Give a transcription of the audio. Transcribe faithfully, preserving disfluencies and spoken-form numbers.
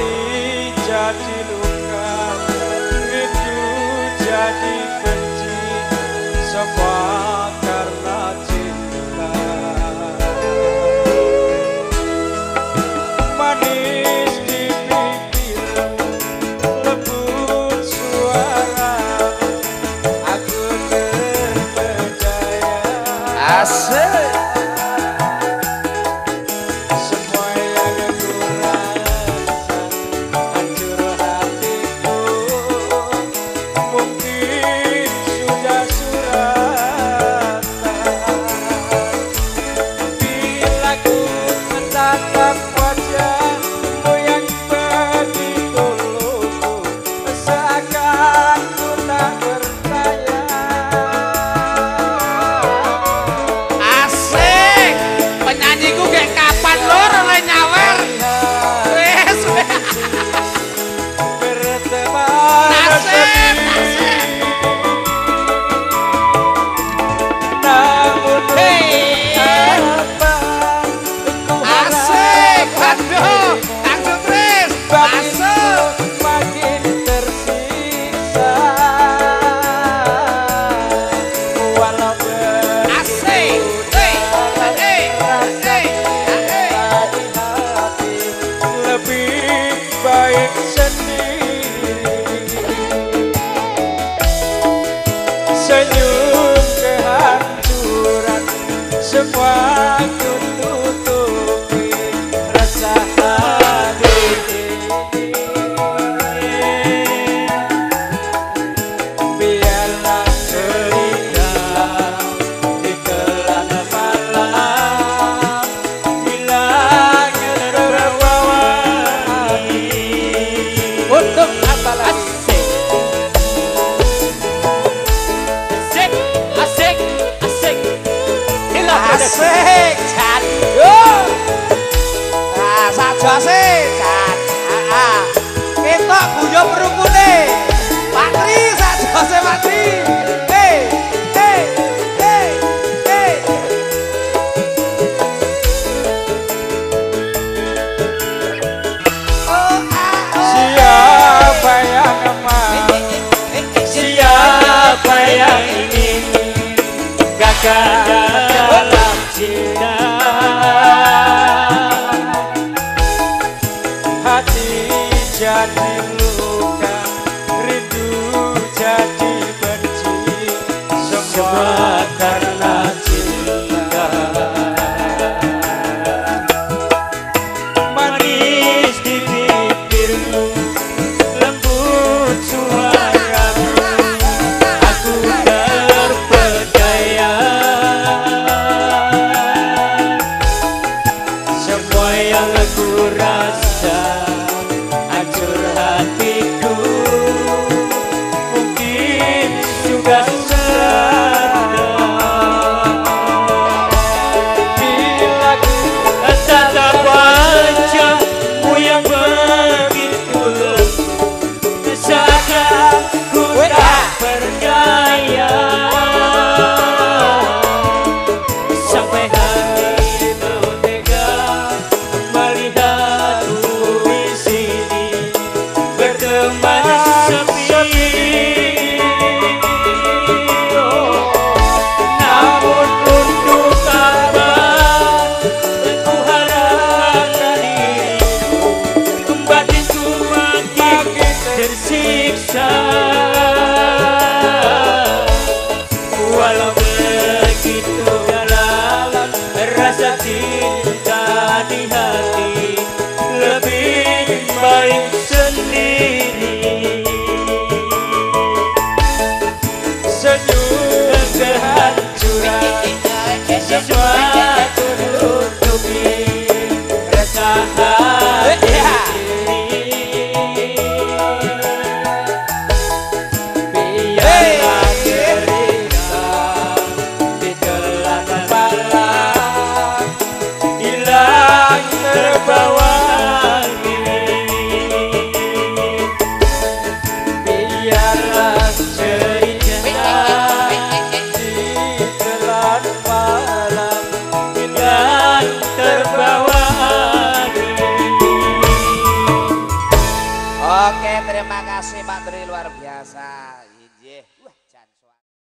jadi luka, rindu jadi benci, semua karena cinta. Manis di bibir, lembut suara, aku terpedaya. Asik. Baik sendiri, senyum kehancuran, semua ku tutupi rasa hati ini. Biarlah cerita di gelap malam, hilang terbawa untuk apa lagi? Asik, asik, asik, hilang asik, cat, yo, ah, saja sih, cat, ah, kita guyon berukune, Pak Tri, saja sih Pak Tri, hey, hey, hey, hey. Siapa yang mau, siapa yang ingin gagal dalam cinta, hati jadi luka, rindu jadi benci, semua karena cinta. Manis di bibirmu, lembut suaramu, aku terpedaya. Semua yang aku rasa hancur hatiku, mungkin sudah serta. Bila ku tatap wajahmu yang begitu lembut, seakan ku tak berdaya, sampai hatimu tega melihatku di sini berteman sepi. Namun untuk apa ku harapkan dirimu, batinku makin tersiksa.